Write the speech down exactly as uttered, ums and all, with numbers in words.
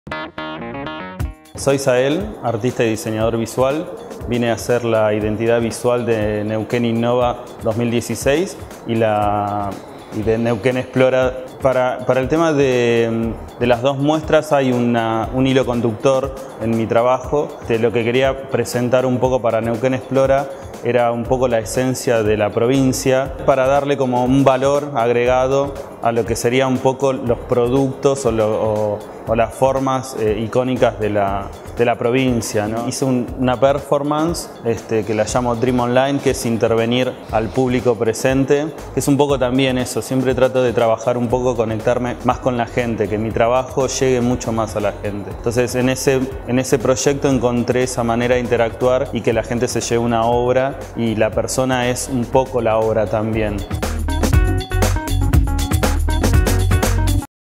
Soy Sael, artista y diseñador visual. Vine a hacer la identidad visual de Neuquén Innova dos mil dieciséis y, la, y de Neuquén Explora. Para, para el tema de, de las dos muestras hay una, un hilo conductor en mi trabajo. De lo que quería presentar un poco para Neuquén Explora era un poco la esencia de la provincia, para darle como un valor agregado a lo que serían un poco los productos o, lo, o, o las formas eh, icónicas de la, de la provincia, ¿no? Hice un, una performance este, que la llamo Dream Online, que es intervenir al público presente, que es un poco también eso. Siempre trato de trabajar un poco, conectarme más con la gente, que mi trabajo llegue mucho más a la gente. Entonces en ese, en ese proyecto encontré esa manera de interactuar y que la gente se lleve una obra y la persona es un poco la obra también.